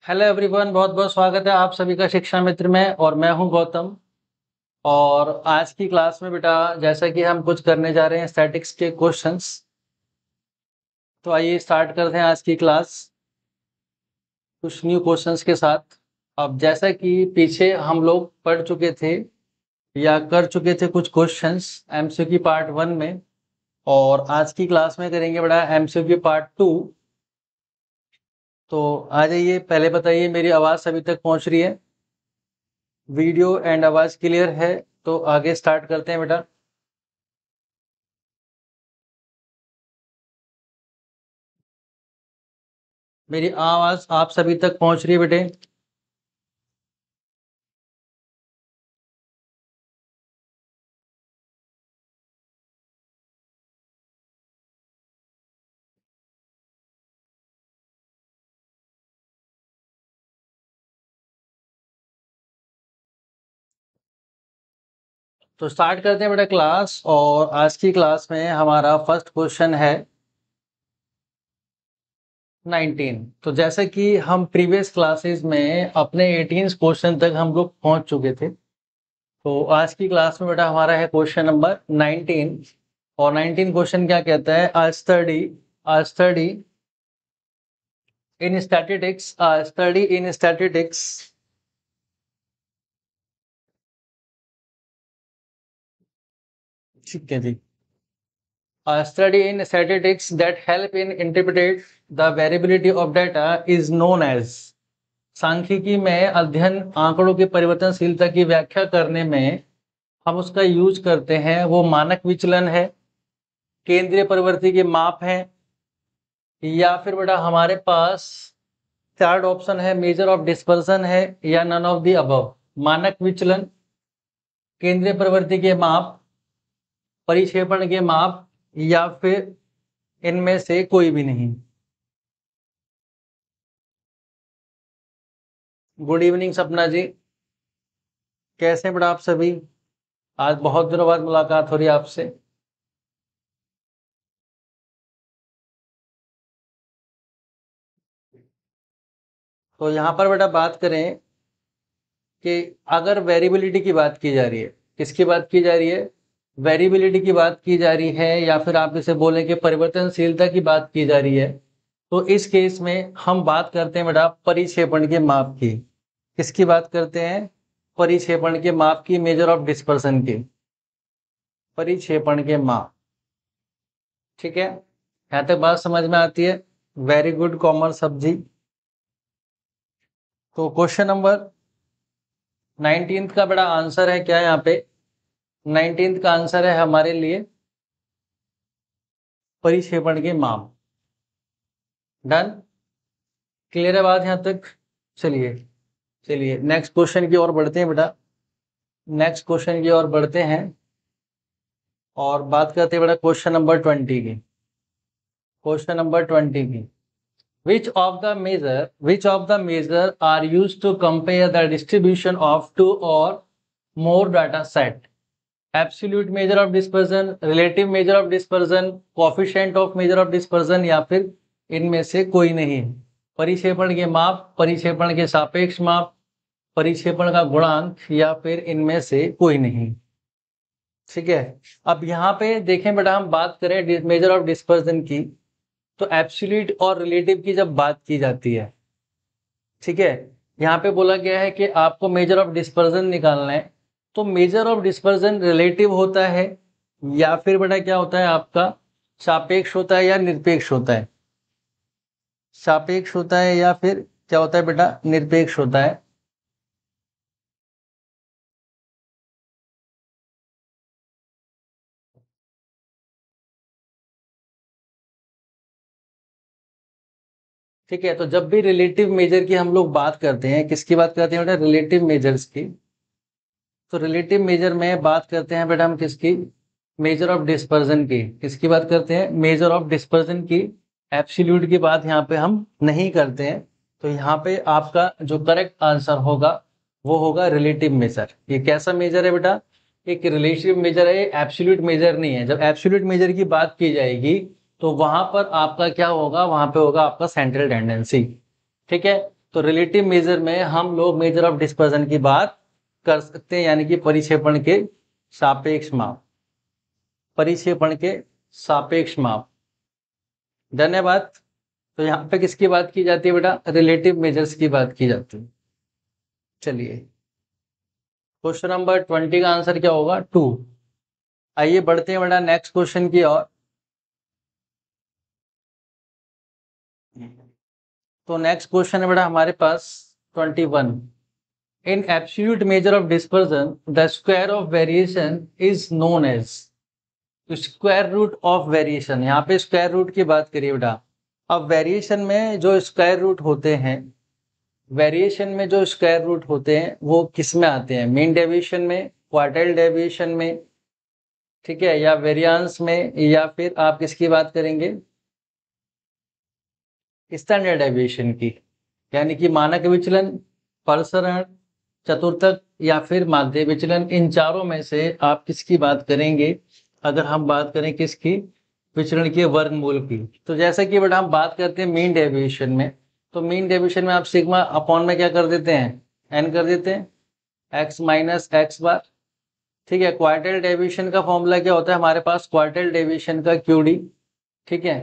Hello everyone, बहुत बहुत स्वागत है आप सभी का शिक्षा मित्र में। और मैं हूं गौतम। और आज की क्लास में बेटा, जैसा कि हम कुछ करने जा रहे हैं स्टैटिक्स के क्वेश्चंस, तो आइए स्टार्ट करते हैं आज की क्लास कुछ न्यू क्वेश्चंस के साथ। अब जैसा कि पीछे हम लोग पढ़ चुके थे या कर चुके थे कुछ क्वेश्चंस एमसीक्यू पार्ट 1 में, और आज की क्लास में करेंगे बेटा एमसीक्यू पार्ट 2। तो आ जाइए, पहले बताइए मेरी आवाज़ सभी तक पहुंच रही है, वीडियो एंड आवाज़ क्लियर है? तो आगे स्टार्ट करते हैं बेटा। मेरी आवाज़ आप सभी तक पहुंच रही है बेटे? तो स्टार्ट करते हैं बेटा क्लास। और आज की क्लास में हमारा फर्स्ट क्वेश्चन है 19। तो जैसे कि हम प्रीवियस क्लासेस में अपने 18 क्वेश्चन तक हम लोग पहुंच चुके थे, तो आज की क्लास में बेटा हमारा है क्वेश्चन नंबर 19। और 19 क्वेश्चन क्या कहता है? A study in statistics, study in statistics. ठीक है जी। A study in statistics that help in interpret the variability of data is known as। सांख्यिकी में अध्ययन आंकड़ों की परिवर्तनशीलता की व्याख्या करने में हम उसका यूज करते हैं, वो मानक विचलन है, केंद्रीय प्रवृत्ति के माप है, या फिर बेटा हमारे पास थर्ड ऑप्शन है मेजर ऑफ डिस्पर्सन है, या नन ऑफ द अबव। मानक विचलन, केंद्रीय प्रवृत्ति के माप, परिक्षेपण के माप, या फिर इनमें से कोई भी नहीं। गुड इवनिंग सपना जी, कैसे हैं बेटा आप सभी? आज बहुत दिनों बाद मुलाकात हो रही है आपसे। तो यहाँ पर बेटा बात करें कि अगर वेरिएबिलिटी की बात की जा रही है, किसकी बात की जा रही है? वेरिएबिलिटी की बात की जा रही है, या फिर आप इसे बोलें कि परिवर्तनशीलता की बात की जा रही है, तो इस केस में हम बात करते हैं बेटा परिक्षेपण के माप की। किसकी बात करते हैं? परिक्षेपण के माप की, मेजर ऑफ डिस्पर्सन की, परिक्षेपण के माप। ठीक है, यहाँ तक बात समझ में आती है? वेरी गुड कॉमर्स सब्जी। तो क्वेश्चन नंबर 19 का बड़ा आंसर है क्या यहाँ पे? 19 का आंसर है हमारे लिए परिक्षेपण के माप। डन, क्लियर है बात यहाँ तक? चलिए चलिए नेक्स्ट क्वेश्चन की ओर बढ़ते हैं बेटा। नेक्स्ट क्वेश्चन की ओर बढ़ते हैं और बात करते हैं बेटा क्वेश्चन नंबर 20 की। क्वेश्चन नंबर 20 की, which of the measure are used to compare the distribution of two or more data set? Absolute measure of dispersion, relative measure of dispersion, coefficient of measure of dispersion, या फिर इनमें से कोई नहीं। परिक्षेपण के माप, परिक्षेपण के सापेक्ष माप, परिक्षेपण का गुणांक, या फिर इनमें से कोई नहीं। ठीक है, अब यहाँ पे देखें बेटा, हम बात करें मेजर ऑफ डिस्पर्जन की, तो एब्सोल्यूट और रिलेटिव की जब बात की जाती है, ठीक है, यहाँ पे बोला गया है कि आपको मेजर ऑफ डिस्पर्जन निकालना है, तो मेजर ऑफ डिस्पर्जन रिलेटिव होता है, या फिर बेटा क्या होता है आपका सापेक्ष होता है, या निरपेक्ष होता है? सापेक्ष होता है, या फिर क्या होता है बेटा? निरपेक्ष होता है। ठीक है, तो जब भी रिलेटिव मेजर की हम लोग बात करते हैं, किसकी बात करते हैं बेटा? रिलेटिव मेजर्स की। तो रिलेटिव मेजर में बात करते हैं बेटा हम किसकी? मेजर ऑफ डिस्पर्जन की। किसकी बात करते हैं? मेजर ऑफ डिस्पर्जन की। एब्सोल्यूट की बात यहाँ पे हम नहीं करते हैं। तो यहाँ पे आपका जो करेक्ट आंसर होगा वो होगा रिलेटिव मेजर। ये कैसा मेजर है बेटा? एक रिलेटिव मेजर है, एब्सोल्यूट मेजर नहीं है। जब एब्सोल्यूट मेजर की बात की जाएगी तो वहां पर आपका क्या होगा? वहां पे होगा आपका सेंट्रल टेंडेंसी। ठीक है, तो रिलेटिव मेजर में हम लोग मेजर ऑफ डिस्पर्जन की बात कर सकते हैं, यानी कि परिक्षेपण के सापेक्ष माप, परिक्षेपण के सापेक्ष माप। धन्यवाद। तो यहाँ पे किसकी बात की जाती है बेटा? रिलेटिव मेजर्स की बात की जाती है। चलिए क्वेश्चन नंबर 20 का आंसर क्या होगा? 2। आइए बढ़ते हैं बेटा नेक्स्ट क्वेश्चन की ओर। तो नेक्स्ट क्वेश्चन है बेटा हमारे पास 21। In absolute measure of dispersion the square of variation is known as. Square root of variation, यहाँ पे स्क्वायर रूट की बात करिए बेटा। अब वेरिएशन में जो स्क्वायर रूट होते हैं, वेरिएशन में जो स्क्वायर रूट होते हैं वो किस में आते हैं? मीन डेविएशन में, क्वार्टाइल डेविएशन में, ठीक है, या वेरिएंस में, या फिर आप किसकी बात करेंगे? स्टैंडर्ड डेविएशन की, यानी कि मानक विचलन, प्रसरण, चतुर्थक या फिर माध्य विचलन। इन चारों में से आप किसकी बात करेंगे? अगर हम बात करें किसकी? विचरण के वर्गमूल की। तो जैसा कि बेटा हम बात करते हैं मीन डेविएशन में, तो मीन डेविएशन में आप सिग्मा अपॉन में क्या कर देते हैं? एन कर देते हैं, एक्स माइनस एक्स बार। ठीक है, क्वार्टाइल डेविएशन का फॉर्मूला क्या होता है हमारे पास? क्वार्टाइल डेविएशन का क्यूडी। ठीक है,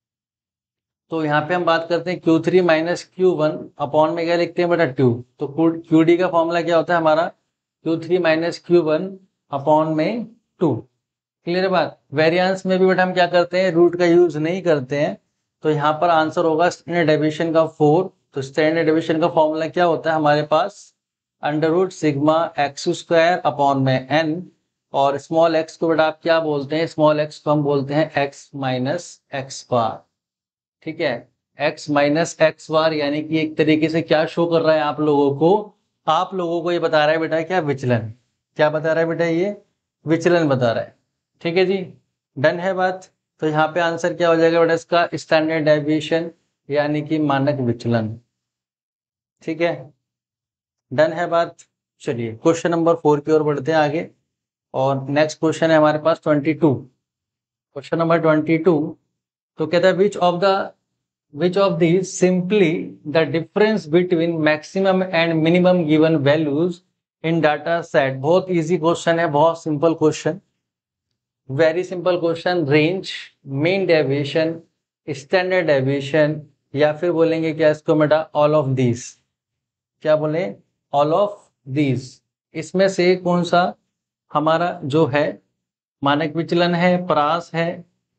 तो यहाँ पे हम बात करते हैं Q3 माइनस Q1 अपॉन में क्या लिखते हैं बेटा? 2। तो QD का फॉर्मूला क्या होता है हमारा? Q3 माइनस Q1 अपॉन में 2। क्लियर है बात? वेरिएंस में भी बेटा हम क्या करते हैं? रूट का यूज नहीं करते हैं। तो यहाँ पर आंसर होगा स्टैंडर्ड डेविएशन का 4। तो स्टैंडर्ड डेविएशन का फॉर्मूला क्या होता है हमारे पास? Under root sigma x square upon में एन, और स्मॉल एक्स को बेटा आप क्या बोलते हैं? स्मॉल एक्स को हम बोलते हैं एक्स माइनस एक्स बार। ठीक है, x माइनस एक्स बार, यानी कि एक तरीके से क्या शो कर रहा है आप लोगों को? आप लोगों को ये बता रहा है बेटा क्या? विचलन। क्या बता रहा है बेटा? ये विचलन बता रहा है। ठीक है जी, डन है बात। तो यहाँ पे आंसर क्या हो जाएगा बेटा इसका? स्टैंडर्ड डेविएशन, यानी कि मानक विचलन। ठीक है, डन है बात। चलिए क्वेश्चन नंबर 4 की ओर बढ़ते हैं आगे, और नेक्स्ट क्वेश्चन है हमारे पास 22। क्वेश्चन नंबर 22 तो कहता है which of these simply the difference between maximum and minimum given values in data set। बहुत इजी क्वेश्चन है, बहुत simple question, very simple question. Range, mean deviation, standard deviation, या फिर बोलेंगे क्या इसको बेटा? All of these. क्या बोले? All of these. इसमें से कौन सा हमारा जो है मानक विचलन है, परास है,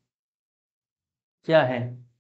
क्या है?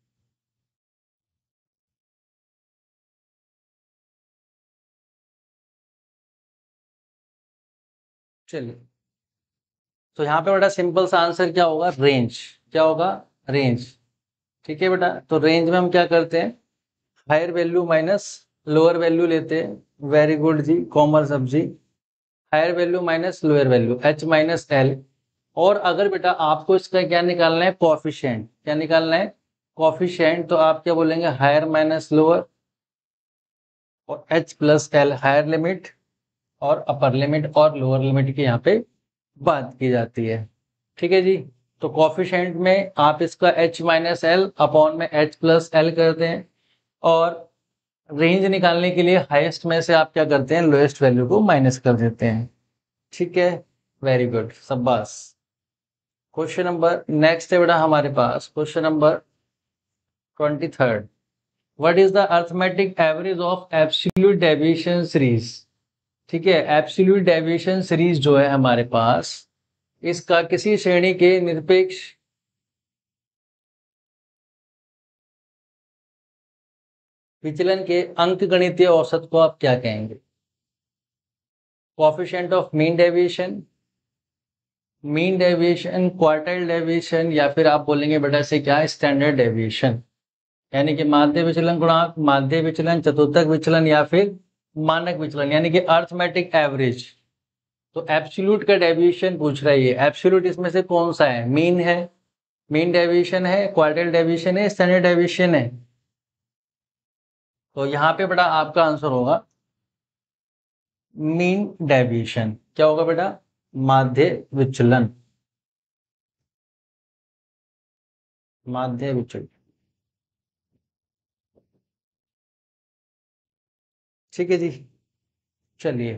चलिए, तो यहाँ पे बेटा सिंपल सा आंसर क्या होगा? रेंज। क्या होगा? रेंज। ठीक है बेटा, तो रेंज में हम क्या करते हैं? Higher value minus lower value लेते हैं। वेरी गुड जी, कॉमन सब्जी। Higher value minus lower value, H minus L. और अगर बेटा आपको इसका क्या निकालना है? कॉफिशिएंट। क्या निकालना है? कॉफिशिएंट। तो आप क्या बोलेंगे? हायर माइनस लोअर, और H plus L higher limit और अपर लिमिट और लोअर लिमिट की यहाँ पे बात की जाती है। ठीक है जी, तो कॉफिशिएंट में आप इसका h माइनस एल अपॉन में h प्लस एल करते हैं, और रेंज निकालने के लिए हाईएस्ट में से आप क्या करते हैं? लोएस्ट वैल्यू को माइनस कर देते हैं। ठीक है, वेरी गुड, शाबाश। क्वेश्चन नंबर नेक्स्ट है बेटा हमारे पास, question number 23। What is the arithmetic average of absolute deviation series? ठीक है, एब्सोल्यूट डेविएशन सीरीज जो है हमारे पास, इसका किसी श्रेणी के निरपेक्ष विचलन के अंकगणितीय औसत को आप क्या कहेंगे? Coefficient of mean deviation, mean deviation, quartile deviation, या फिर आप बोलेंगे बेटा से क्या? स्टैंडर्ड डेविएशन, यानी कि माध्य विचलन गुणांक, माध्य विचलन, चतुर्थक विचलन, या फिर मानक विचलन, यानी कि अरिथमेटिक एवरेज। तो एब्सोल्यूट का डेविएशन पूछ रहा है ये। एब्सोल्यूट इसमें से कौन सा है? मीन है, मीन डेविएशन है, क्वार्टाइल डेविएशन है, स्टैंडर्ड डेविएशन है। तो यहाँ पे बेटा आपका आंसर होगा मीन डेविएशन। क्या होगा बेटा? माध्य विचलन, माध्य विचलन। ठीक है जी, चलिए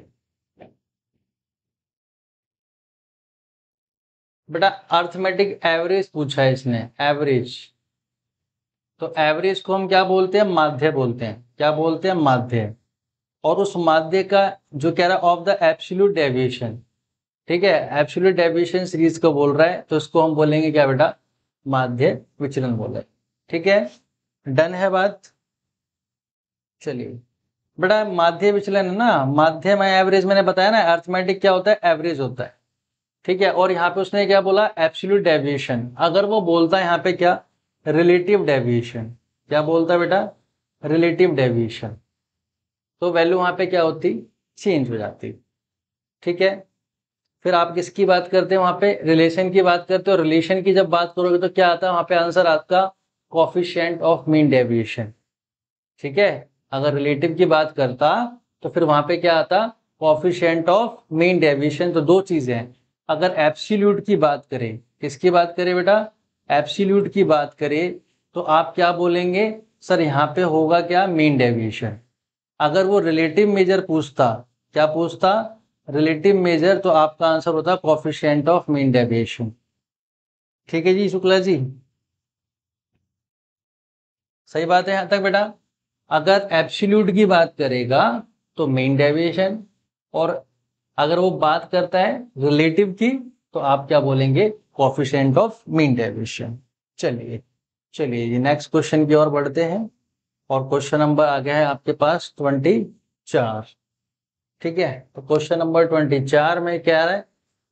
बेटा अर्थमेटिक एवरेज पूछा है इसने, एवरेज। तो एवरेज को हम क्या बोलते हैं, माध्य बोलते हैं। क्या बोलते हैं, माध्य। और उस माध्य का जो कह रहा है ऑफ द एब्सोल्यूट डेविएशन, ठीक है, एब्सोल्यूट डेविएशन सीरीज को बोल रहा है, तो इसको हम बोलेंगे क्या बेटा, माध्य विचलन बोले। ठीक है, डन है बात। चलिए बेटा माध्य विचलन है ना, माध्य में एवरेज मैंने बताया ना, अर्थमेटिक क्या होता है, एवरेज होता है। ठीक है, और यहाँ पे उसने क्या बोला, एब्सोल्यूट डेविएशन। अगर वो बोलता है यहाँ पे क्या, रिलेटिव डेविएशन, क्या बोलता है बेटा, रिलेटिव डेविएशन, तो वैल्यू वहां पे क्या होती, चेंज हो जाती। ठीक है, फिर आप किसकी बात करते हैं, वहां पे रिलेशन की बात करते हो। रिलेशन की जब बात करोगे तो क्या आता है वहां पे आंसर आपका, कोफिशिएंट ऑफ मीन डेविएशन। ठीक है, अगर रिलेटिव की बात करता तो फिर वहां पे क्या आता, कोफिशिएंट ऑफ मीन डेविएशन। तो दो चीजें हैं, अगर एब्सोल्यूट की बात करें, किसकी बात करें बेटा, एब्सोल्यूट की बात करें, तो आप क्या बोलेंगे, सर यहाँ पे होगा क्या, मीन डेविएशन। अगर वो रिलेटिव मेजर पूछता, क्या पूछता, रिलेटिव मेजर, तो आपका आंसर होता कोफिशिएंट ऑफ मीन डेविएशन। ठीक है जी शुक्ला जी, सही बात है यहां तक बेटा। अगर एब्सोल्यूट की बात करेगा तो मीन डेविएशन, और अगर वो बात करता है रिलेटिव की तो आप क्या बोलेंगे, कोफिशिएंट ऑफ मीन डेविएशन। चलिए चलिए जी नेक्स्ट क्वेश्चन की ओर बढ़ते हैं, और क्वेश्चन नंबर आ गया है आपके पास 24। ठीक है, तो क्वेश्चन नंबर 24 में क्या है,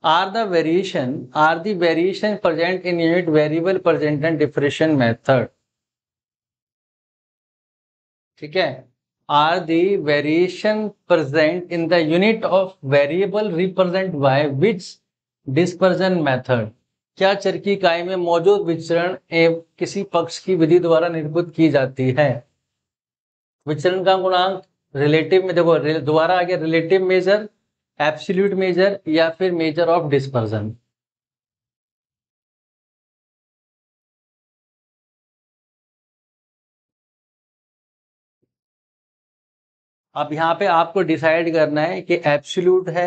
are the variation present in unit variable present and differentiation method. ठीक है, are the variation present in the unit of variable represent by which dispersion method. क्या चर की इकाई में मौजूद विचरण एवं किसी पक्ष की विधि द्वारा निरूपित की जाती है। विचरण का गुणांक, रिलेटिव में देखो दोबारा आ गया, रिलेटिव मेजर, एब्सोल्यूट मेजर, या फिर मेजर ऑफ डिस्पर्जन। अब यहाँ पे आपको डिसाइड करना है कि एब्सोल्यूट है,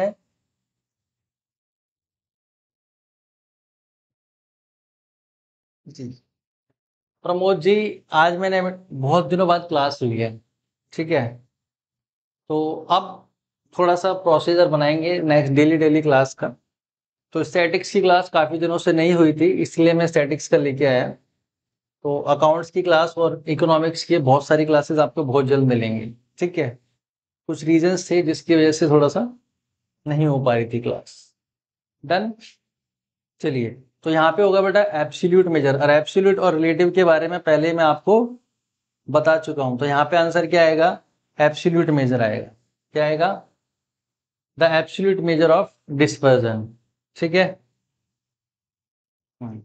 जी प्रमोद जी, आज मैंने बहुत दिनों बाद क्लास हुई है। ठीक है, तो अब थोड़ा सा प्रोसीजर बनाएंगे नेक्स्ट डेली डेली क्लास का। तो स्टैटिक्स की क्लास काफ़ी दिनों से नहीं हुई थी, इसलिए मैं स्टैटिक्स का लेके आया। तो अकाउंट्स की क्लास और इकोनॉमिक्स की बहुत सारी क्लासेस आपको बहुत जल्द मिलेंगी। ठीक है, कुछ रीजंस थे जिसकी वजह से थोड़ा सा नहीं हो पा रही थी क्लास। डन। चलिए, तो यहाँ पे होगा बेटा एब्सोल्यूट मेजर, और एब्सोल्यूट और रिलेटिव के बारे में पहले मैं आपको बता चुका हूं। तो यहाँ पे आंसर क्या आएगा, एब्सोल्यूट मेजर आएगा। क्या आएगा, the absolute measure of dispersion. ठीक है, हम्म,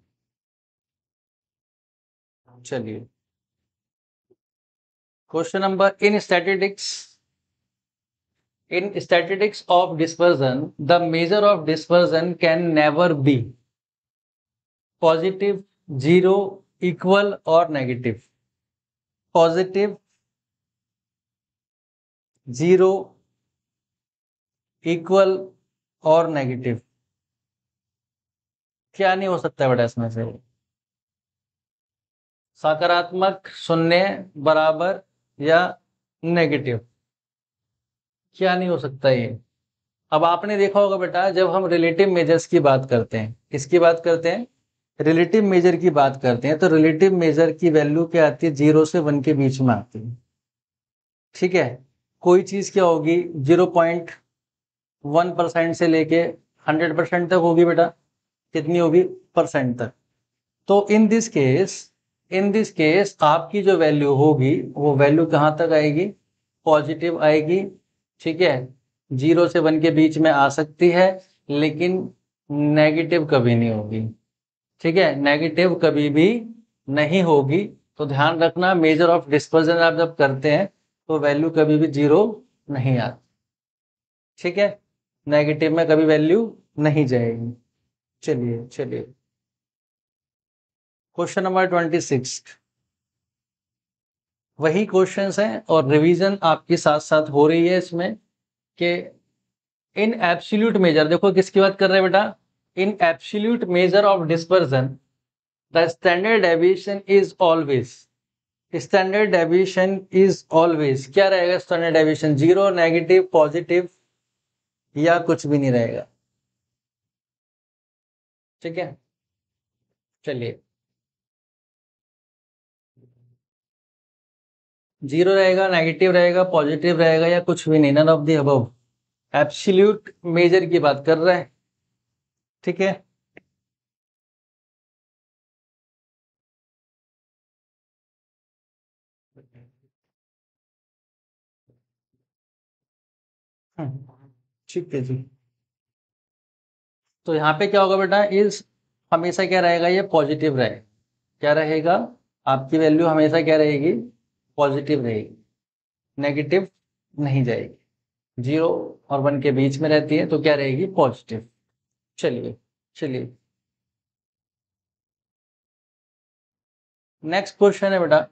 चलिए question number, in statistics of dispersion the measure of dispersion can never be positive, zero, equal और नेगेटिव। पॉजिटिव, जीरो, इक्वल और नेगेटिव, क्या नहीं हो सकता बेटा इसमें से, सकारात्मक, शून्य, बराबर या नेगेटिव, क्या नहीं हो सकता ये। अब आपने देखा होगा बेटा, जब हम रिलेटिव मेजर्स की बात करते हैं, किसकी बात करते हैं, रिलेटिव मेजर की बात करते हैं, तो रिलेटिव मेजर की वैल्यू क्या आती है, 0 से 1 के बीच में आती है। ठीक है, कोई चीज क्या होगी, 0.1% से लेके 100% तक होगी बेटा, कितनी होगी, परसेंट तक। तो इन दिस केस आपकी जो वैल्यू होगी वो वैल्यू कहाँ तक आएगी, पॉजिटिव आएगी। ठीक है, 0 से 1 के बीच में आ सकती है, लेकिन नेगेटिव कभी नहीं होगी। ठीक है, नेगेटिव कभी भी नहीं होगी। तो ध्यान रखना, मेजर ऑफ डिस्पर्जन आप जब करते हैं तो वैल्यू कभी भी 0 नहीं आती। ठीक है, नेगेटिव में कभी वैल्यू नहीं जाएगी। चलिए चलिए क्वेश्चन नंबर 26। वही क्वेश्चंस हैं और रिवीजन आपके साथ साथ हो रही है इसमें कि इन एब्सोल्यूट मेजर, देखो किसकी बात कर रहे हैं बेटा, in absolute measure of dispersion the standard deviation is always, standard deviation is always क्या रहेगा, standard deviation zero, negative, positive या कुछ भी नहीं रहेगा। ठीक है, चलिए जीरो रहेगा, नेगेटिव रहेगा, पॉजिटिव रहेगा या कुछ भी नहीं, none of the above, absolute measure की बात कर रहे हैं। ठीक है, ठीक है जी। तो यहाँ पे क्या होगा बेटा, इस हमेशा क्या रहेगा, ये पॉजिटिव रहेगा, क्या रहेगा, आपकी वैल्यू हमेशा क्या रहेगी, पॉजिटिव रहेगी, नेगेटिव नहीं जाएगी, जीरो और वन के बीच में रहती है तो क्या रहेगी, पॉजिटिव। चलिए चलिए, नेक्स्ट क्वेश्चन है बेटा,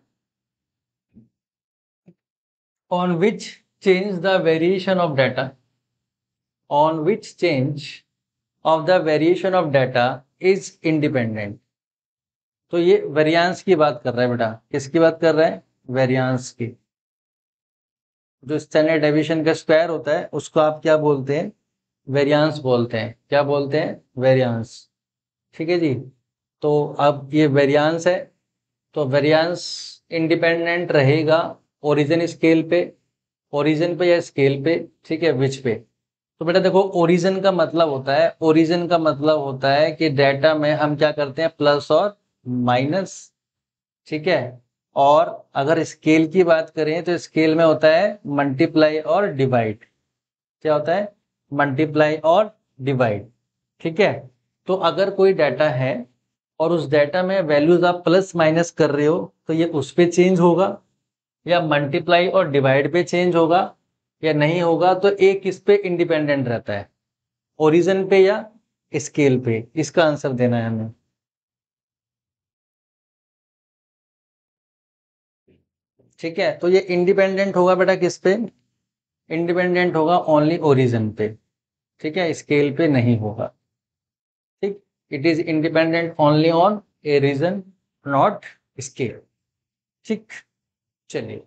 on which change the variation of data, on which change of the variation of data is independent. तो ये वेरियांस की बात कर रहा है बेटा, किसकी बात कर रहा है, वेरियांस की। जो स्टैंडर्ड डेविएशन का स्क्वायर होता है उसको आप क्या बोलते हैं, वेरियांस बोलते हैं, क्या बोलते हैं, वेरियांस। ठीक है जी। तो अब ये वेरियांस है, तो वेरियांस इंडिपेंडेंट रहेगा ओरिजिन स्केल पे, ओरिजिन पे या स्केल पे, ठीक है, विच पे। तो बेटा देखो, ओरिजिन का मतलब होता है, ओरिजिन का मतलब होता है कि डेटा में हम क्या करते हैं, प्लस और माइनस। ठीक है, और अगर स्केल की बात करें तो स्केल में होता है मल्टीप्लाई और डिवाइड, क्या होता है, मल्टीप्लाई और डिवाइड। ठीक है, तो अगर कोई डाटा है और उस डाटा में वैल्यूज आप प्लस माइनस कर रहे हो तो ये उस पे चेंज होगा, या मल्टीप्लाई और डिवाइड पे चेंज होगा, या नहीं होगा, तो एक इस पे इंडिपेंडेंट रहता है, ओरिजिन पे या स्केल पे। इसका आंसर देना है हमें। ठीक है, तो ये इंडिपेंडेंट होगा बेटा किस पे, इंडिपेंडेंट होगा ओनली ओरिजिन पे। ठीक है, स्केल पे नहीं होगा। ठीक, it is independent only on a region, not scale. ठीक, चलिए,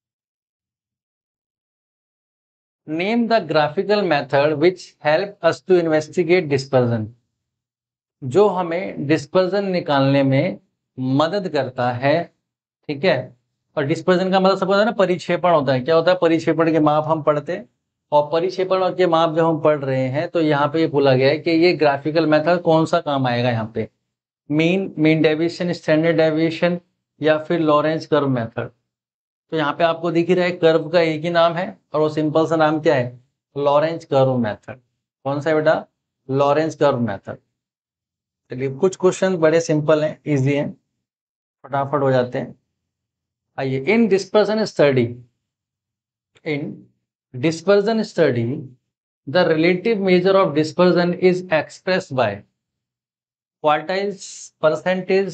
name the graphical method which help us to investigate dispersion, जो हमें डिस्पर्जन निकालने में मदद करता है। ठीक है, और डिस्पर्जन का मतलब सबको होता है ना, परिक्षेपण होता है, क्या होता है, परिक्षेपण के माप हम पढ़ते हैं, और परिक्षेपण के माप जब हम पढ़ रहे हैं तो यहाँ पे ये बोला गया है कि ये ग्राफिकल मेथड कौन सा काम आएगा यहाँ पे, मीन डेविएशन, स्टैंडर्ड डेविएशन, या फिर लॉरेंज कर्व मेथड। तो यहाँ पे आपको दिख ही रहा है, कर्व का एक ही नाम है और वो सिंपल सा नाम क्या है, लॉरेंज कर्व मेथड। कौन सा है बेटा, लॉरेंज कर्व मेथड। चलिए, कुछ क्वेश्चन बड़े सिंपल हैं, इजी हैं, फटाफट हो जाते हैं। आइए, in dispersion study, in dispersion study the relative measure of dispersion is express by quartiles, percentage,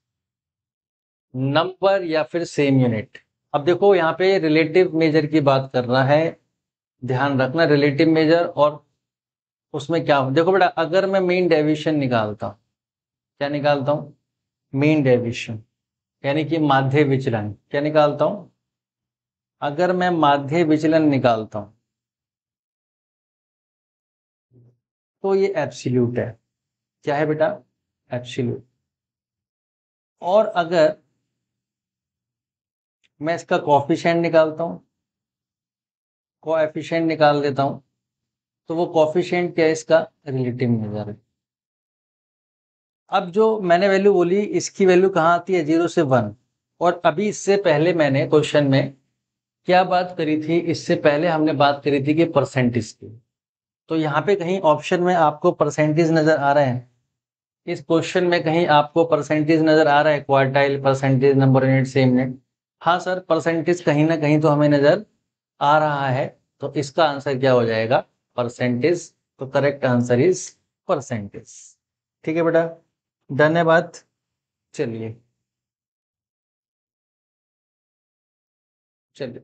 number, या फिर सेम यूनिट। अब देखो यहाँ पे रिलेटिव मेजर की बात कर रहा है, ध्यान रखना, रिलेटिव मेजर, और उसमें क्या, देखो बेटा, अगर मैं मीन डेविएशन निकालता हूँ, क्या निकालता हूँ, मीन डेविएशन, यानी कि माध्य विचलन, क्या निकालता हूँ, अगर मैं माध्य विचलन निकालता हूँ तो ये एब्सोल्यूट है, क्या है बेटा, एब्सोल्यूट। और अगर मैं इसका कोएफिशिएंट निकालता हूँ, कोएफिशिएंट निकाल देता हूँ, तो वो कोएफिशिएंट क्या है, इसका रिलेटिव मेजर है। अब जो मैंने वैल्यू बोली, इसकी वैल्यू कहाँ आती है, 0 से 1। और अभी इससे पहले मैंने क्वेश्चन में क्या बात करी थी, इससे पहले हमने बात करी थी कि परसेंटेज की। तो यहाँ पे कहीं ऑप्शन में आपको परसेंटेज नजर आ रहा है, इस क्वेश्चन में कहीं आपको परसेंटेज नजर आ रहा है, quartile, percentage, number unit, same unit. हाँ सर, परसेंटेज कहीं ना कहीं तो हमें नजर आ रहा है, तो इसका आंसर क्या हो जाएगा, परसेंटेज। तो करेक्ट आंसर इज परसेंटेज। ठीक है बेटा, धन्यवाद। चलिए। चलिए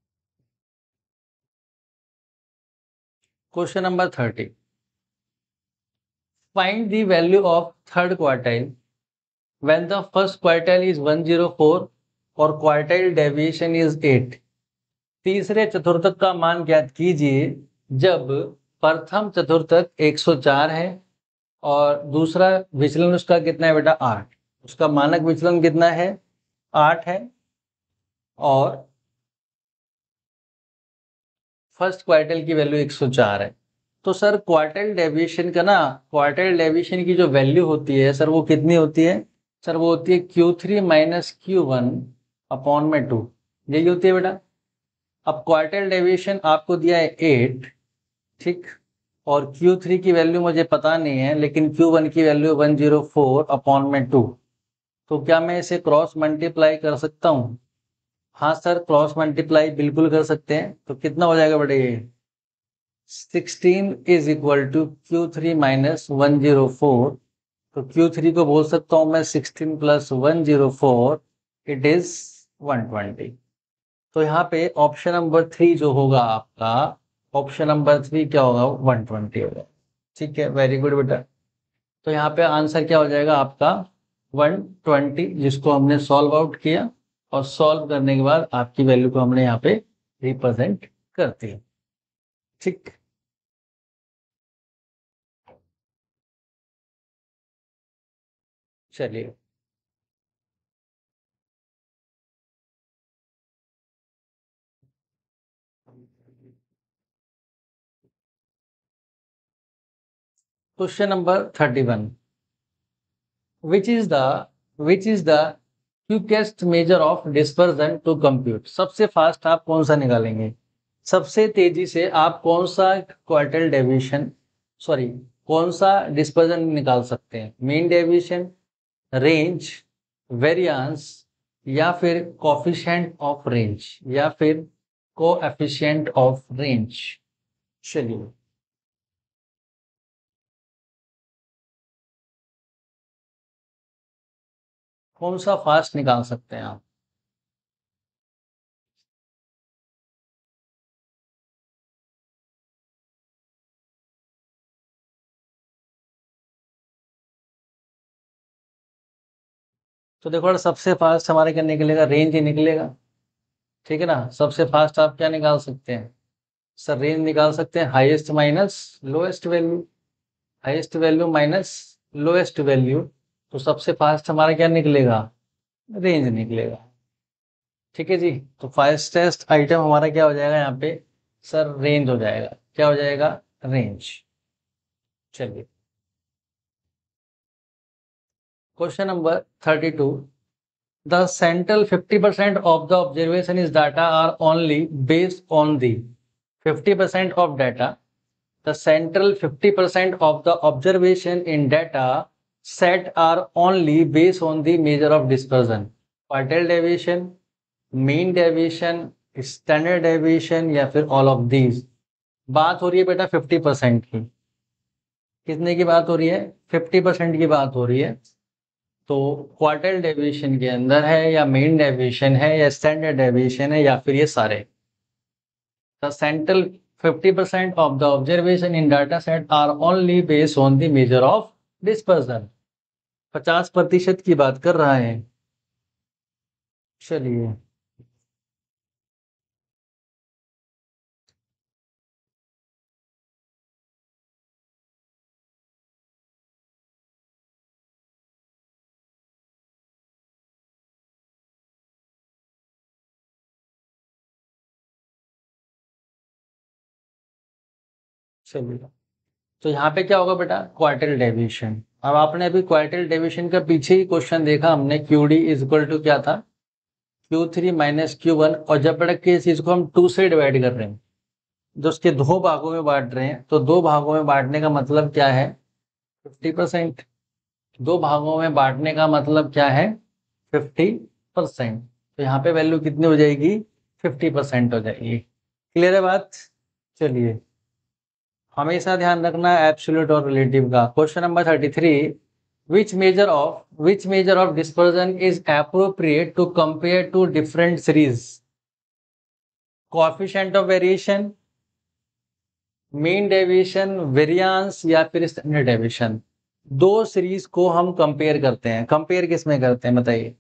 question number 30, find the value of third quartile when the first quartile is 104 और क्वार्टाइल डेविएशन इज 8। तीसरे चतुर्थक का मान ज्ञात कीजिए जब प्रथम चतुर्थक 104 है और दूसरा विचलन उसका कितना है बेटा 8। उसका मानक विचलन कितना है 8 है और फर्स्ट क्वार्टाइल की वैल्यू 104 है। तो सर क्वार्टाइल डेविएशन का ना, क्वार्टाइल डेविएशन की जो वैल्यू होती है सर वो कितनी होती है? सर वो होती है Q3 माइनस Q1 अपॉन में 2, यही होती है बेटा। अब क्वार्टाइल डेविएशन आपको दिया है 8, ठीक, और Q3 की वैल्यू मुझे पता नहीं है, लेकिन Q1 की वैल्यू 104 अपॉन में 2। तो क्या मैं इसे क्रॉस मल्टीप्लाई कर सकता हूँ? हाँ सर, क्रॉस मल्टीप्लाई बिल्कुल कर सकते हैं। तो कितना हो जाएगा बेटा ये 16 is equal to Q3 minus 104। तो Q3 को बोल सकता हूँ मैं 16 प्लस 104, इट इज 120। तो यहाँ पे ऑप्शन नंबर 3 जो होगा आपका, ऑप्शन नंबर 3 क्या होगा 120 होगा। ठीक है, वेरी गुड बेटा। तो यहाँ पे आंसर क्या हो जाएगा आपका 120, जिसको हमने सॉल्व आउट किया और सॉल्व करने के बाद आपकी वैल्यू को हमने यहाँ पे रिप्रेजेंट कर दिया। ठीक, चलिए question number 31, which is the quickest measure of dispersion to compute. सबसे फास्ट आप कौन सा निकालेंगे? सबसे तेजी से आप कौन सा क्वार्टाइल डेविएशन, सॉरी कौन सा डिस्पर्जन निकाल सकते हैं? मीन डेविएशन, रेंज, वेरिएंस, या फिर कोफिशिएंट ऑफ रेंज, या फिर कोएफिशिएंट ऑफ रेंज। चलिए कौन सा फास्ट निकाल सकते हैं आप? तो देखो सबसे फास्ट हमारे क्या निकलेगा? रेंज ही निकलेगा। ठीक है ना, सबसे फास्ट आप क्या निकाल सकते हैं सर? रेंज निकाल सकते हैं, highest minus lowest value, highest value minus lowest value. तो सबसे फास्ट हमारा क्या निकलेगा? रेंज निकलेगा। ठीक है जी, तो फास्टेस्ट आइटम हमारा क्या हो जाएगा यहाँ पे सर? रेंज हो जाएगा। क्या हो जाएगा? रेंज। चलिए question number 32, the central 50% of the observation is data are only based on the 50% of data. The central 50% of the observation in data set are only based on the measure of dispersion. Quartile deviation, mean deviation, standard deviation, या फिर all of these। बात हो रही है बेटा 50% की। कितने की बात हो रही है? 50% की बात हो रही है। तो क्वार्टाइल डेविएशन के अंदर है, या मेन डेविएशन है, या स्टैंडर्ड डेविएशन है, या फिर ये सारे। The central 50% of the observation in data set are only based on the measure of dispersion। 50% की बात कर रहा है। चलिए चलिए, तो यहाँ पे क्या होगा बेटा? Quartile deviation. अब आपने अभी क्वार्टाइल डेविएशन का पीछे ही क्वेश्चन देखा हमने, QD इज इक्वल टू क्या था? Q3 minus Q1। और जब बेटा के चीज को हम 2 से डिवाइड कर रहे हैं, जो उसके दो भागों में बांट रहे हैं, तो दो भागों में बांटने का मतलब क्या है? 50%। दो भागों में बांटने का मतलब क्या है? 50%। तो यहाँ पे वैल्यू कितनी हो जाएगी? 50% हो जाएगी। क्लियर है बात? चलिए हमेशा ध्यान रखना एब्सोल्यूट और रिलेटिव का। Question number 33, which measure of dispersion is appropriate to compare to different series? Coefficient of variation, mean deviation, variance या फिर स्टैंडर्ड डेविएशन। दो सीरीज को हम कंपेयर करते हैं। कंपेयर किस में करते हैं बताइए?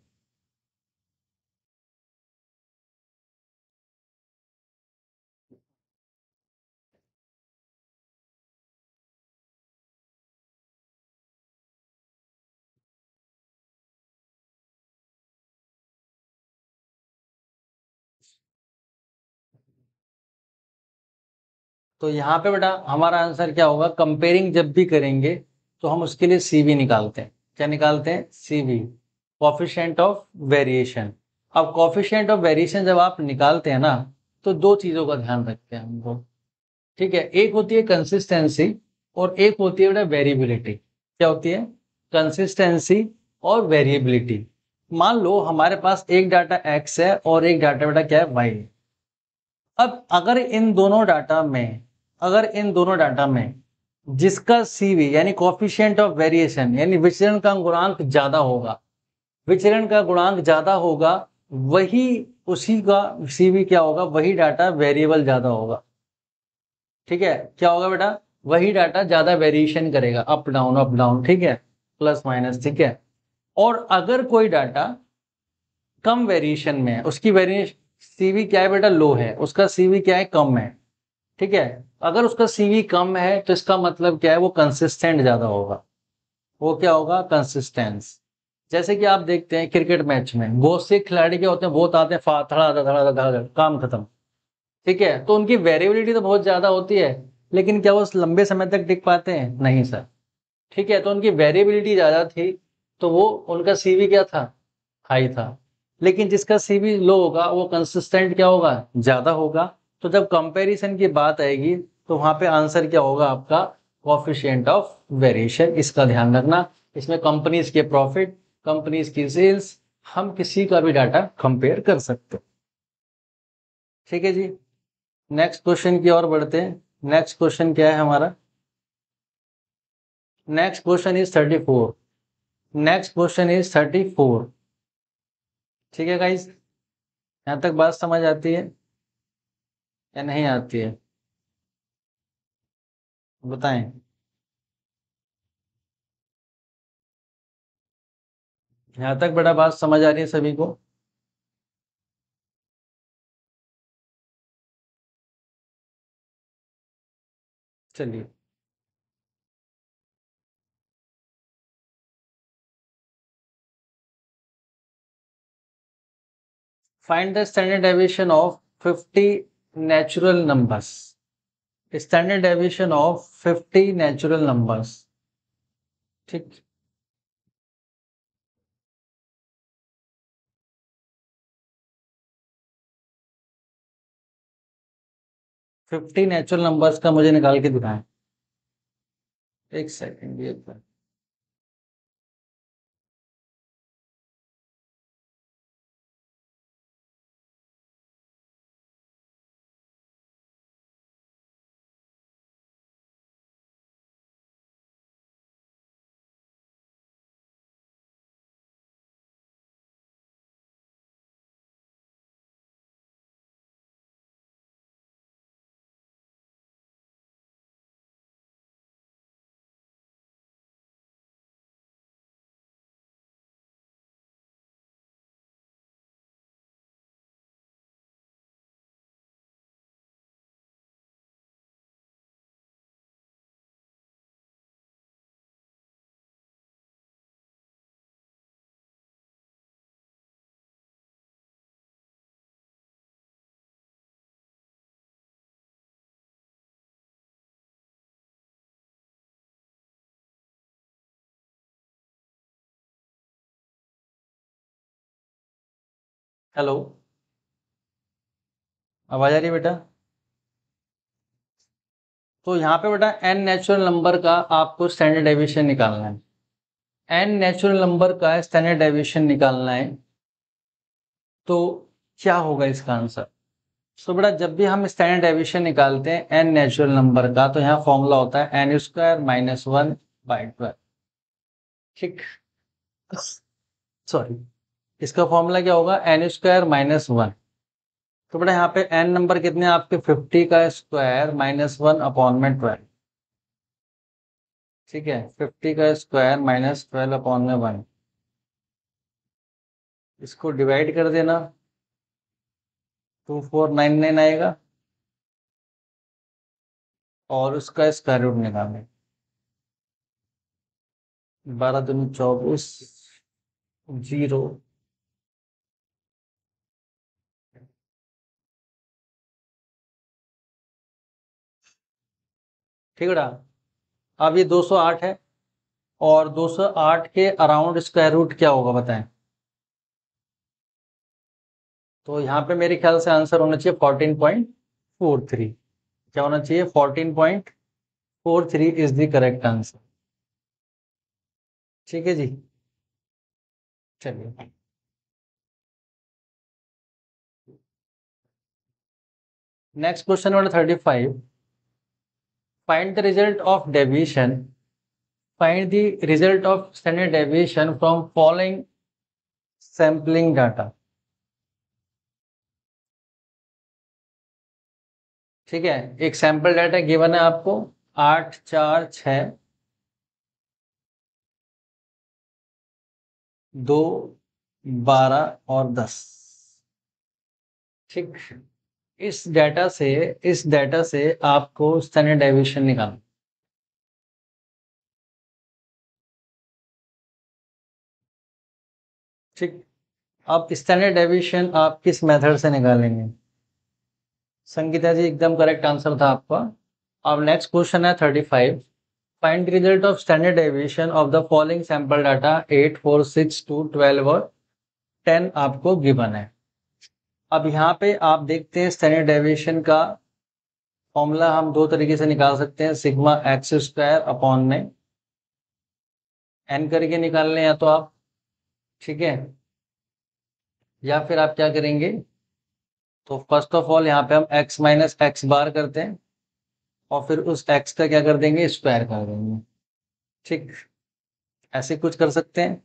तो यहाँ पे बेटा हमारा आंसर क्या होगा? कंपेयरिंग जब भी करेंगे तो हम उसके लिए सीवी निकालते हैं। क्या निकालते हैं? CV, coefficient of variation. अब कोएफिशिएंट ऑफ वेरिएशन जब आप निकालते हैं ना, तो दो चीजों का ध्यान रखते हैं हमको। ठीक है, एक होती है कंसिस्टेंसी और एक होती है बेटा वेरिएबिलिटी। क्या होती है? कंसिस्टेंसी और वेरिएबिलिटी। मान लो हमारे पास एक डाटा एक्स है और एक डाटा बेटा क्या है? वाई। अब अगर इन दोनों डाटा में जिसका सीवी यानी कोएफिशिएंट ऑफ वेरिएशन यानी विचलन का गुणांक ज्यादा होगा, विचलन का गुणांक ज्यादा होगा, वही उसी का सीवी क्या होगा? वही डाटा वेरिएबल ज्यादा होगा। ठीक है, क्या होगा बेटा? वही डाटा ज्यादा वेरिएशन करेगा, अप डाउन अप डाउन, ठीक है, प्लस माइनस, ठीक है। और अगर कोई डाटा कम वेरिएशन में है, उसकी वेरिएशन सीवी क्या है बेटा? लो है, उसका सीवी क्या है? कम है। ठीक है, अगर उसका सीवी कम है तो इसका मतलब क्या है? वो कंसिस्टेंट ज्यादा होगा। वो क्या होगा? कंसिस्टेंस। जैसे कि आप देखते हैं क्रिकेट मैच में बहुत से खिलाड़ी क्या होते हैं? बहुत आते हैं, धड़ा धड़ा धड़ा धड़ा, काम खत्म। ठीक है, तो उनकी वेरिएबिलिटी तो बहुत ज्यादा होती है, लेकिन क्या वो लंबे समय तक टिक पाते हैं? नहीं सर। ठीक है, तो उनकी वेरिएबिलिटी ज्यादा थी, तो वो उनका सीवी क्या था? हाई था। लेकिन जिसका सीवी लो होगा वो कंसिस्टेंट क्या होगा? ज्यादा होगा। तो जब कंपैरिजन की बात आएगी तो वहां पे आंसर क्या होगा आपका? Coefficient of variation. इसका ध्यान रखना। इसमें कंपनीज के प्रॉफिट, कंपनीज की सेल्स, हम किसी का भी डाटा कंपेयर कर सकते हैं। ठीक है जी, नेक्स्ट क्वेश्चन की ओर बढ़ते हैं। नेक्स्ट क्वेश्चन क्या है हमारा? Next question is 34। Next question is 34। ठीक है गाइस, यहाँ तक बात समझ आती है या नहीं आती है? बताएं। यहाँ तक बड़ा बात समझ आ रही है सभी को? चलिए, find the standard deviation of 50 natural numbers. Standard deviation of 50 natural numbers. ठीक, 50 नेचुरल नंबर्स का मुझे निकाल के दिखाएं। एक सेकेंड ये हेलो, आवाज आ रही है बेटा? तो यहाँ पे बेटा एन नेचुरल नंबर का आपको स्टैंडर्ड डेविएशन निकालना है। एन नेचुरल नंबर का स्टैंडर्ड डेविएशन निकालना है, तो क्या होगा इसका आंसर? तो बेटा जब भी हम स्टैंडर्ड डेविएशन निकालते हैं एन नेचुरल नंबर का, तो यहाँ फॉर्मूला होता है एन स्क्वायर माइनस 1/12। ठीक, सॉरी, इसका फॉर्मूला क्या होगा? N square minus 1। तो बेटा यहाँ पे n नंबर कितने हैं आपके 50 का स्क्वायर माइनस 1 अपॉन में 12। ठीक है, 50 का स्क्वायर माइनस 12 अपॉन में 1, इसको डिवाइड कर देना, 2499 आएगा और उसका स्क्वायर रूट निकालें। 12 दूनी 24, 0। ठीक है बेटा, अब ये 208 है और 208 के अराउंड स्क्वायर रूट क्या होगा बताएं। तो यहाँ पे मेरे ख्याल से आंसर होना चाहिए 14.43। क्या होना चाहिए? 14.43 इज द करेक्ट आंसर। ठीक है जी, चलिए next question number 35। Find the result of deviation, find the result of standard deviation from following sampling data. ठीक है, एक सैंपल डाटा गिवन है आपको 8, 4, 6, 2, 12 और 10। ठीक, इस डाटा से आपको स्टैंडर्ड डेविएशन निकालना। ठीक, अब स्टैंडर्ड डेविएशन आप किस मेथड से निकालेंगे? संगीता जी एकदम करेक्ट आंसर था आपका। अब नेक्स्ट क्वेश्चन है 35। Find result of standard deviation of the following sample data 8, 4, 6, 2, 12 और 10 आपको गिवन है। अब यहाँ पे आप देखते हैं स्टैंडर्ड डेविएशन का फॉर्मूला हम दो तरीके से निकाल सकते हैं, सिग्मा एक्स स्क्वायर अपॉन में एन करके निकाल लें या तो आप। ठीक है, या फिर आप क्या करेंगे, तो फर्स्ट ऑफ ऑल यहाँ पे हम x माइनस एक्स बार करते हैं और फिर उस x का क्या कर देंगे, स्क्वायर कर देंगे। ठीक, ऐसे कुछ कर सकते हैं।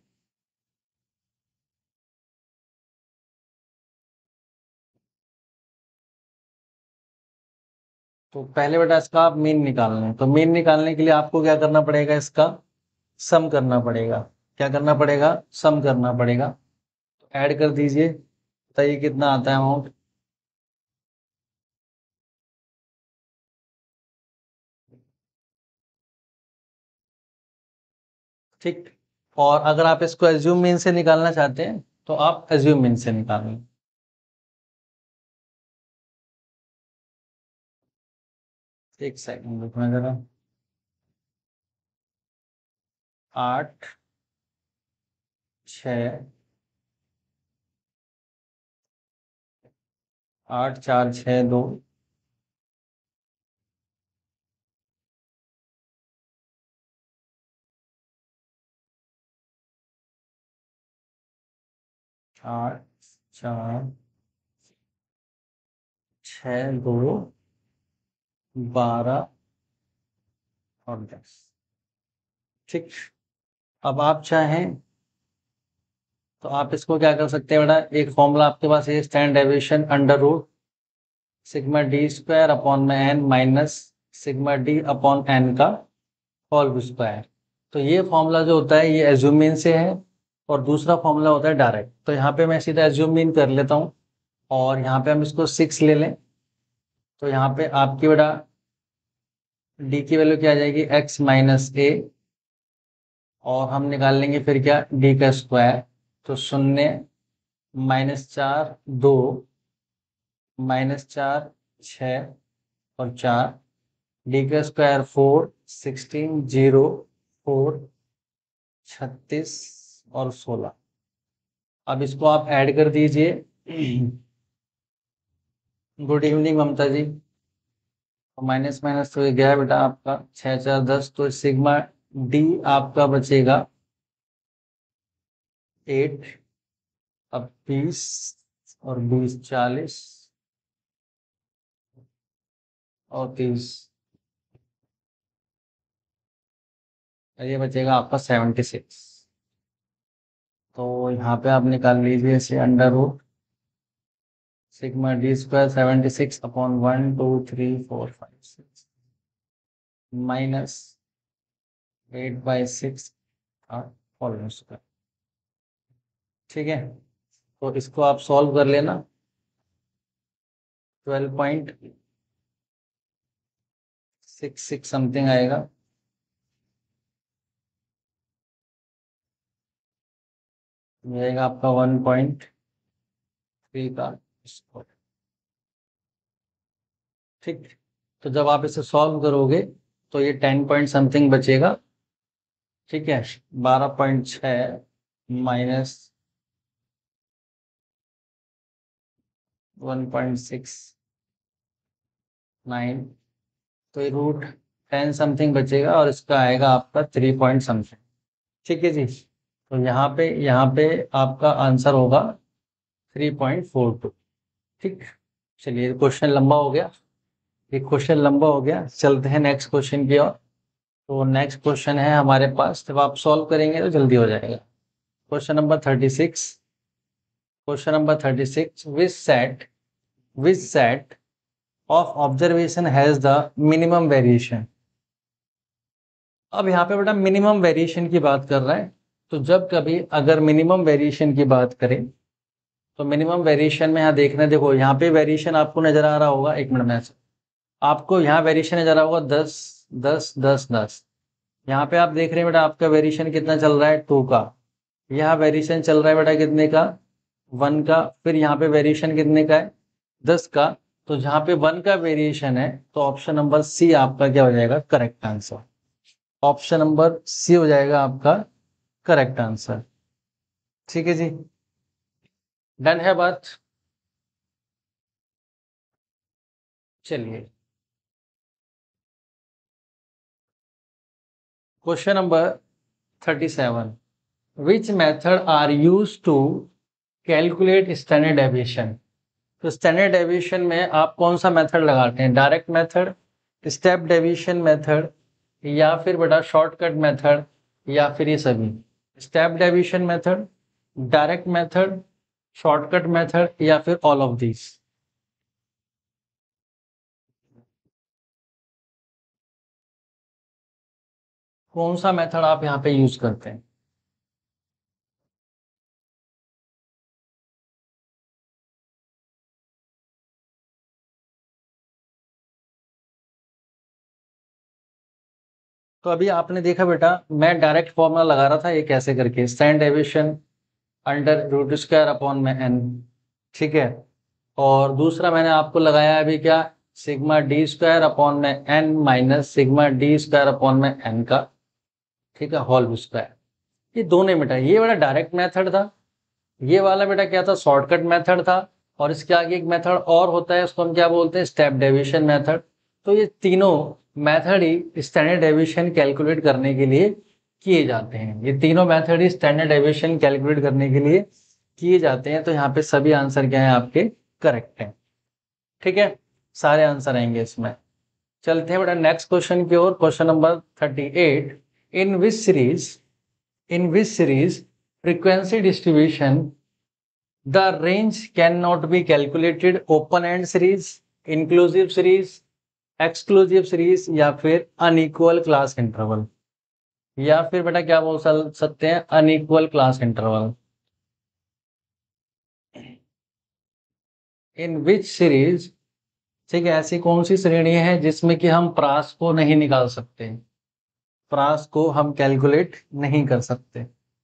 तो पहले बेटा इसका आप मीन निकालना है, तो मीन निकालने के लिए आपको क्या करना पड़ेगा, इसका सम करना पड़ेगा। क्या करना पड़ेगा? सम करना पड़ेगा। तो ऐड कर दीजिए, बताइए कितना आता है अमाउंट। ठीक, और अगर आप इसको एज्यूम मीन से निकालना चाहते हैं तो आप एज्यूम मीन से निकाल लें। एक सेकंड रुकना जरा। 8, 6, 8, 4, 6, 2, 8, 4, 6, 2, 12 और 10। ठीक, अब आप चाहें तो आप इसको क्या कर सकते हैं बेटा, एक फॉर्मूला आपके पास है, standard deviation under root sigma d square upon में n minus sigma d upon n का होल स्क्वायर। तो ये फॉर्मूला जो होता है ये एज्यूम मीन से है और दूसरा फॉर्मूला होता है डायरेक्ट। तो यहाँ पे मैं सीधा एज्यूम मीन कर लेता हूँ और यहाँ पे हम इसको 6 ले लें। तो यहाँ पे आपकी बेटा डी की वैल्यू क्या आ जाएगी, एक्स माइनस ए, और हम निकाल लेंगे फिर क्या, डी का स्क्वायर। तो 0, -4, 2, -4, 6 और 4, डी का स्क्वायर 4, 16, 0, 4, 36 और 16। अब इसको आप ऐड कर दीजिए। Good evening Mamta ji. Minus minus तो ये गया बेटा आपका, 6, 4, 10, तो सिग्मा डी आपका बचेगा 8। अब 20 और 20, 40 और 30, ये बचेगा आपका 76। तो यहाँ पे आप निकाल लीजिए इसे under root sigma d square 76 upon 1 2 3 4 5 6 minus 8/6 whole square. ठीक है, तो इसको आप सॉल्व कर लेना। 12.66 समथिंग आएगा। मिलेगा आपका 1.3 का स्क्वायर। ठीक, तो जब आप इसे सॉल्व करोगे तो ये 10 पॉइंट समथिंग बचेगा। ठीक है, 12.6 माइनस 1.69, तो ये √10 समथिंग बचेगा और इसका आएगा आपका 3 पॉइंट समथिंग। ठीक है जी, तो यहाँ पे आपका आंसर होगा 3.42। ठीक, चलिए क्वेश्चन लंबा हो गया, ये क्वेश्चन लंबा हो गया, चलते हैं नेक्स्ट क्वेश्चन की ओर। तो नेक्स्ट क्वेश्चन है हमारे पास, जब आप सॉल्व करेंगे तो जल्दी हो जाएगा। Question number 36, question number 36, which set of observation has the minimum variation. अब यहाँ पे बेटा मिनिमम वेरिएशन की बात कर रहा है, तो जब कभी अगर मिनिमम वेरिएशन की बात करें तो मिनिमम वेरिएशन में यहाँ देखना, देखो यहाँ पे वेरिएशन आपको नजर आ रहा होगा, 1 मिनट में आपको यहाँ वेरिएशन नजर आ रहा होगा 10 10 10 10। यहाँ पे आप देख रहे हैं बेटा आपका वेरिएशन कितना चल रहा है 2 का, यहाँ वेरिएशन चल रहा है बेटा कितने का 1 का, फिर यहाँ पे वेरिएशन कितने का है 10 का। तो जहाँ पे 1 का वेरिएशन है तो ऑप्शन नंबर सी आपका क्या हो जाएगा, correct answer. Option number C हो जाएगा आपका करेक्ट आंसर। ठीक है जी, डन है बात। चलिए question number 37, which method are use to calculate standard deviation. तो स्टैंडर्ड डेविएशन में आप कौन सा मेथड लगाते हैं, direct method, step deviation method, या फिर बेटा शॉर्टकट मेथड, या फिर ये सभी। Step deviation method, direct method, shortcut method, या फिर ऑल ऑफ दिस। कौन सा मेथड आप यहाँ पे यूज करते हैं। तो अभी आपने देखा बेटा मैं डायरेक्ट फॉर्मूला लगा रहा था, ये कैसे करके, स्टैंडर्ड डेविएशन अंडर √2 अपॉन में n। ठीक है, और दूसरा मैंने आपको लगाया अभी क्या, सिग्मा डी स्क्वायर अपॉन में n minus sigma d square upon में n का, ठीक है, होल स्क्वायर। ये दोनों बेटा, ये बेटा डायरेक्ट मेथड था, ये वाला बेटा क्या था, शॉर्टकट मेथड था, और इसके आगे एक मेथड और होता है, उसको हम क्या बोलते हैं, स्टेप डेविएशन मेथड। तो ये तीनों मेथड ही स्टैंडर्ड डेविएशन कैलकुलेट करने के लिए किए जाते हैं, ये तीनों मेथड ही स्टैंडर्ड डेविएशन कैलकुलेट करने के लिए किए जाते हैं। तो यहाँ पे सभी आंसर क्या है आपके, करेक्ट है। ठीक है, सारे आंसर आएंगे इसमें। चलते हैं बेटा नेक्स्ट क्वेश्चन की ओर। Question number 38, in which series frequency distribution the range cannot be calculated, open end series, inclusive series, exclusive series, या फिर अनइक्वल क्लास इंटरवल, या फिर बेटा क्या बोल सकते हैं, unequal class interval. In which series, ठीक है, ऐसी कौन सी श्रेणी है जिसमें कि हम प्रास को नहीं निकाल सकते, प्रास को हम कैलकुलेट नहीं कर सकते।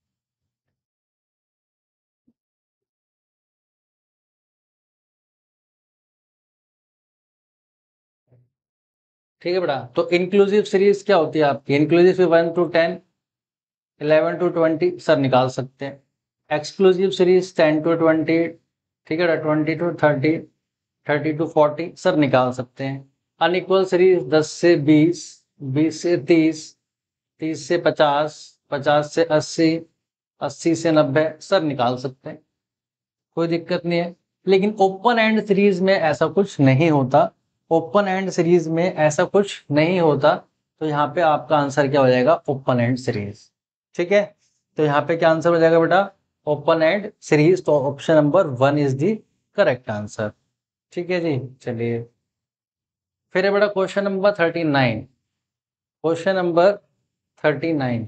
ठीक है बेटा, तो इंक्लूसिव सीरीज क्या होती है आपकी, इंक्लूसिव 1 to 10, 11 to 20 सर निकाल सकते हैं। एक्सक्लूसिव सीरीज 10 to 20, ठीक है, 20 to 30, 30 to 40 सर निकाल सकते हैं। अनइक्वल सीरीज 10 से 20, 20 से 30, 30 से 50, 50 से 80, 80 से 90 सर निकाल सकते हैं, कोई दिक्कत नहीं है। लेकिन ओपन एंड सीरीज में ऐसा कुछ नहीं होता, ओपन एंड सीरीज में ऐसा कुछ नहीं होता। तो यहाँ पे आपका आंसर क्या हो जाएगा, ओपन एंड सीरीज। ठीक है, तो यहाँ पे क्या आंसर हो जाएगा बेटा, ओपन एंड सीरीज। तो option number 1 is the correct answer. ठीक है जी। चलिए फिर है बेटा question number 39। Question number 39,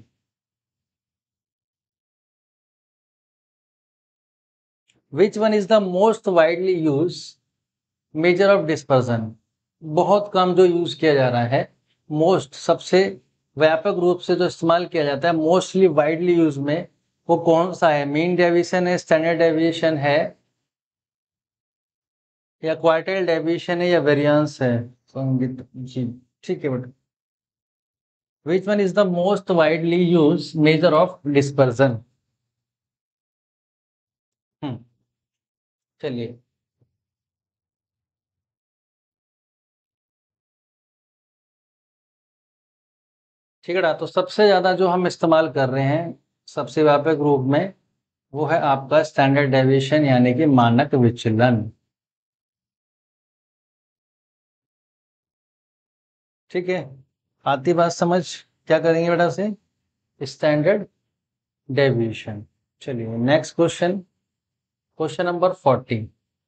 which one is the most widely use measure of dispersion. बहुत कम जो यूज किया जा रहा है, मोस्ट सबसे व्यापक रूप से जो इस्तेमाल किया जाता है, मोस्टली वाइडली यूज में, वो कौन सा है? मीन डेविएशन है, स्टैंडर्ड डेविएशन है, या क्वार्टाइल डेविएशन है, या वेरिएंस है? संगीत जी, ठीक है बेटा। Which one is the most widely use measure of dispersion? चलिए ठीक है ना, तो सबसे ज्यादा जो हम इस्तेमाल कर रहे हैं सबसे व्यापक रूप में, वो है आपका स्टैंडर्ड डेविएशन यानी कि मानक विचलन। ठीक है, आती बात समझ? क्या करेंगे बेटा से? Standard deviation. चलिए next question, question number 40।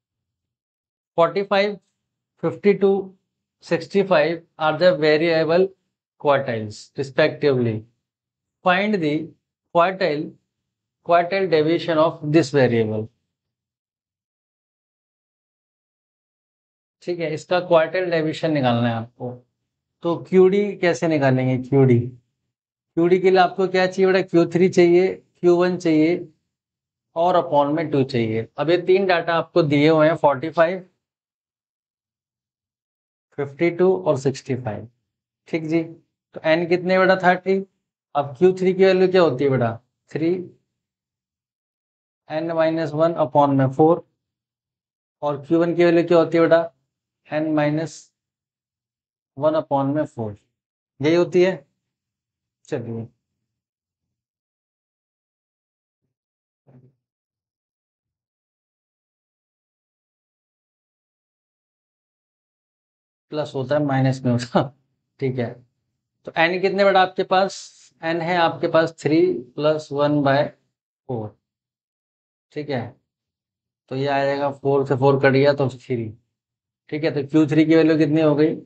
45, 52, 65 are the variable quartiles respectively. Find the quartile deviation of this variable. ठीक है, इसका क्वार्टाइल डेविएशन निकालना है आपको। तो क्यूडी कैसे निकालेंगे? क्यूडी के लिए आपको क्या चाहिए बेटा? Q3 चाहिए, Q1 चाहिए, और अपॉन में 2 चाहिए। अब ये तीन डाटा आपको दिए हुए हैं, 45, 52 और 65। ठीक जी, तो n कितने बेटा? 30। अब Q3 की वैल्यू क्या होती है बेटा? 3, n-1 अपॉन में 4, और Q1 की वैल्यू क्या होती है बेटा? n-1 अपॉन में 4, यही होती है। चलिए प्लस होता है, माइनस में होता। ठीक है, तो n कितने बेटा आपके पास? n है आपके पास 3 + 1/4। ठीक है, तो ये आ जाएगा, 4 से 4 कट गया तो 3। ठीक है, तो Q3 की वैल्यू कितनी हो गई?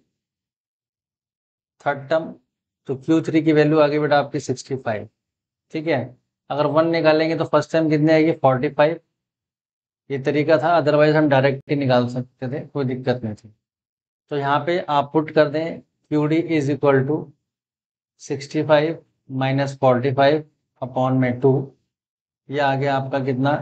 थर्ड टर्म, तो Q3 की वैल्यू आ गई बेटा आपकी 65। ठीक है, अगर 1 निकालेंगे तो फर्स्ट टाइम कितनी आएगी? 45। ये तरीका था, अदरवाइज हम डायरेक्ट ही निकाल सकते थे, कोई दिक्कत नहीं थी। तो यहाँ पे आप पुट कर दें QD is equal to 65 - 45 upon में 2। ये आ गया आपका कितना?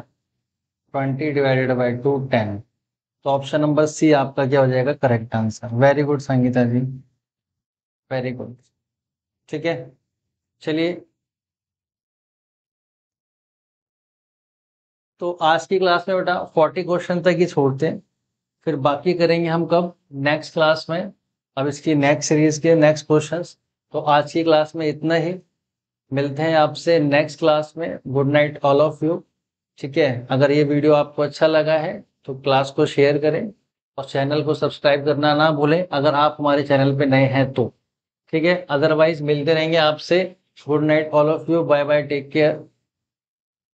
20/2 10। तो ऑप्शन नंबर सी आपका क्या हो जाएगा? Correct answer. Very good Sangeeta ji, very good. ठीक है, चलिए तो आज की क्लास में बेटा 40 क्वेश्चन तक ही छोड़ते हैं, फिर बाकी करेंगे हम कब? नेक्स्ट क्लास में। अब इसकी नेक्स्ट सीरीज के नेक्स्ट क्वेश्चंस। तो आज की क्लास में इतना ही, मिलते हैं आपसे नेक्स्ट क्लास में। Good night all of you. ठीक है, अगर ये वीडियो आपको अच्छा लगा है तो क्लास को शेयर करें, और चैनल को सब्सक्राइब करना ना भूलें अगर आप हमारे चैनल पे नए हैं तो। ठीक है, अदरवाइज मिलते रहेंगे आपसे। Good night all of you, bye bye, take care.